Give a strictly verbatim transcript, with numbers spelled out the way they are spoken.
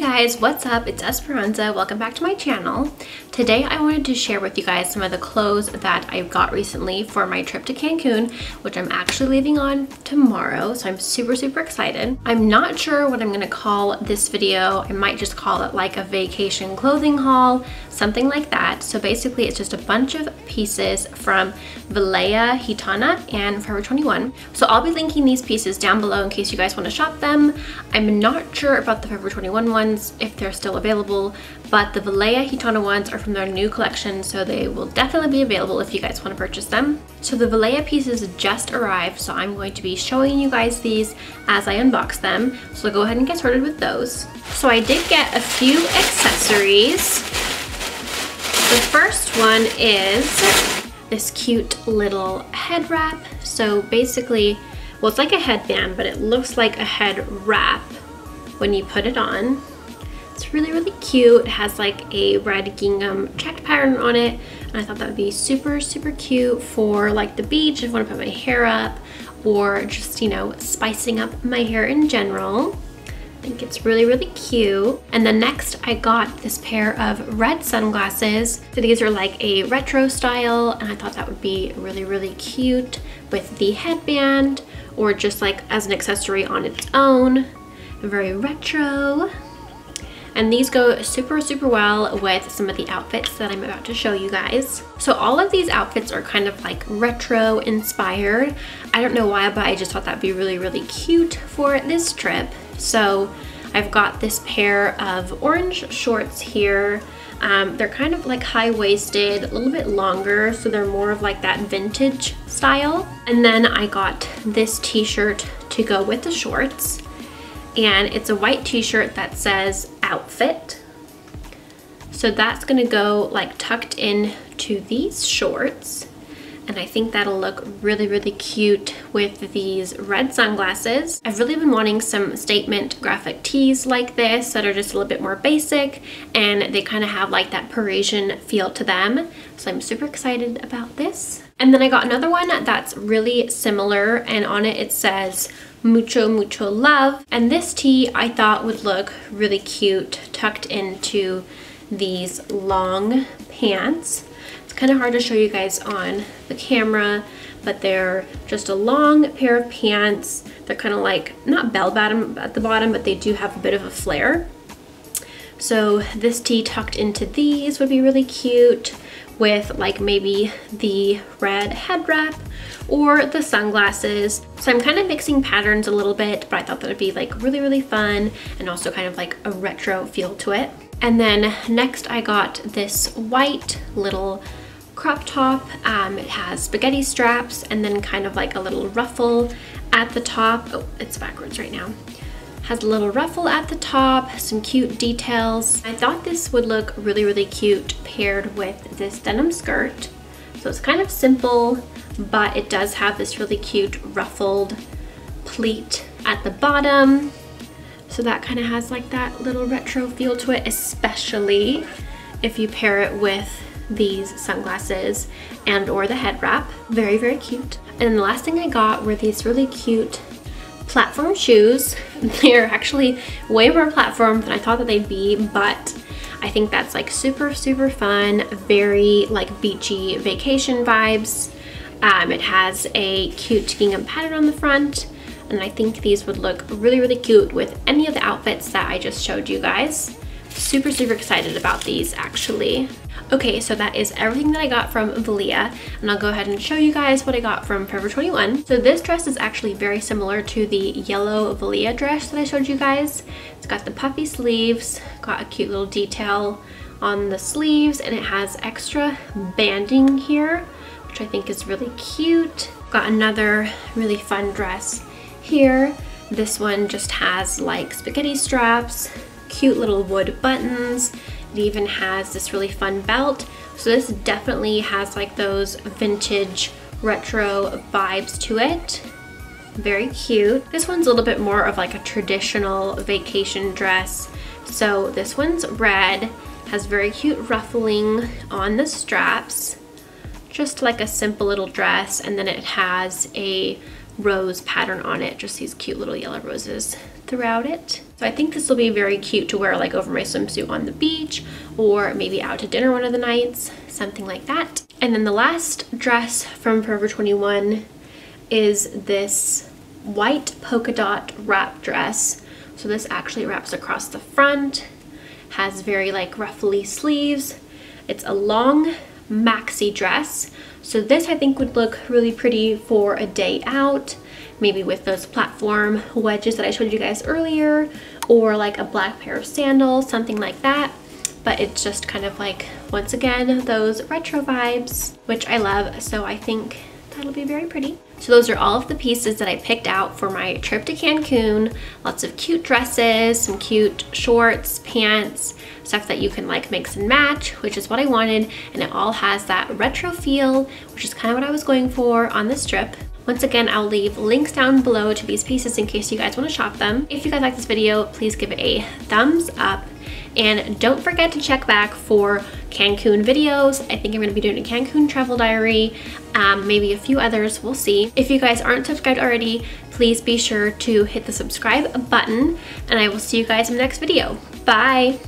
guys, what's up? It's Esperanza. Welcome back to my channel. Today I wanted to share with you guys some of the clothes that I got recently for my trip to Cancun, which I'm actually leaving on tomorrow, so I'm super super excited. I'm not sure what I'm gonna call this video. I might just call it like a vacation clothing haul, something like that. So basically it's just a bunch of pieces from Viléa Gitana and Forever twenty-one. So I'll be linking these pieces down below in case you guys want to shop them. I'm not sure about the Forever twenty-one ones, if they're still available, but the Viléa Gitana ones are from their new collection, so they will definitely be available if you guys want to purchase them. So the Viléa pieces just arrived, so I'm going to be showing you guys these as I unbox them. So go ahead and get started with those. So I did get a few accessories. The first one is this cute little head wrap. So basically, well, it's like a headband, but it looks like a head wrap when you put it on. It's really, really cute. It has like a red gingham checked pattern on it. And I thought that would be super, super cute for like the beach if I want to put my hair up, or just, you know, spicing up my hair in general. I think it's really, really cute. And then next I got this pair of red sunglasses. So these are like a retro style, and I thought that would be really, really cute with the headband, or just like as an accessory on its own. Very retro. And these go super, super well with some of the outfits that I'm about to show you guys. So all of these outfits are kind of like retro inspired. I don't know why, but I just thought that'd be really, really cute for this trip. So I've got this pair of orange shorts here. Um, they're kind of like high-waisted, a little bit longer, so they're more of like that vintage style. And then I got this t-shirt to go with the shorts. And it's a white t-shirt that says outfit. So that's gonna go like tucked in to these shorts. And I think that'll look really, really cute with these red sunglasses. I've really been wanting some statement graphic tees like this that are just a little bit more basic, and they kind of have like that Parisian feel to them. So I'm super excited about this. And then I got another one that's really similar, and on it it says mucho mucho love, and this tee I thought would look really cute tucked into these long pants. It's kind of hard to show you guys on the camera, but they're just a long pair of pants. They're kind of like not bell bottom at the bottom, but they do have a bit of a flare. So this tee tucked into these would be really cute with like maybe the red head wrap or the sunglasses. So I'm kind of mixing patterns a little bit, but I thought that would be like really, really fun and also kind of like a retro feel to it. And then next I got this white little crop top. Um, it has spaghetti straps and then kind of like a little ruffle at the top. Oh, it's backwards right now. Has a little ruffle at the top, some cute details. I thought this would look really, really cute paired with this denim skirt. So it's kind of simple, but it does have this really cute ruffled pleat at the bottom. So that kind of has like that little retro feel to it, especially if you pair it with these sunglasses and or the head wrap. Very, very cute. And the last thing I got were these really cute platform shoes. They're actually way more platform than I thought that they'd be, but I think that's like super, super fun, very like beachy vacation vibes. Um, it has a cute gingham pattern on the front, and I think these would look really, really cute with any of the outfits that I just showed you guys. Super, super excited about these actually. Okay, so that is everything that I got from Viléa, and I'll go ahead and show you guys what I got from Forever twenty-one. So this dress is actually very similar to the yellow Viléa dress that I showed you guys. It's got the puffy sleeves, got a cute little detail on the sleeves, and it has extra banding here, which I think is really cute. Got another really fun dress here. This one just has like spaghetti straps, cute little wood buttons. It even has this really fun belt. So this definitely has like those vintage retro vibes to it. Very cute. This one's a little bit more of like a traditional vacation dress. So this one's red, has very cute ruffling on the straps. Just like a simple little dress, and then it has a rose pattern on it, just these cute little yellow roses throughout it. So I think this will be very cute to wear like over my swimsuit on the beach, or maybe out to dinner one of the nights, something like that. And then the last dress from Forever twenty-one is this white polka dot wrap dress. So this actually wraps across the front, has very like ruffly sleeves. It's a long maxi dress. So this I think would look really pretty for a day out, maybe with those platform wedges that I showed you guys earlier, or like a black pair of sandals, something like that. But it's just kind of like, once again, those retro vibes, which I love. So I think that'll be very pretty. So those are all of the pieces that I picked out for my trip to Cancun. Lots of cute dresses, some cute shorts, pants, stuff that you can like mix and match, which is what I wanted. And it all has that retro feel, which is kind of what I was going for on this trip. Once again, I'll leave links down below to these pieces in case you guys want to shop them. If you guys like this video, please give it a thumbs up. And don't forget to check back for Cancun videos. I think I'm going to be doing a Cancun travel diary, um, maybe a few others, we'll see. If you guys aren't subscribed already, please be sure to hit the subscribe button, and I will see you guys in the next video. Bye!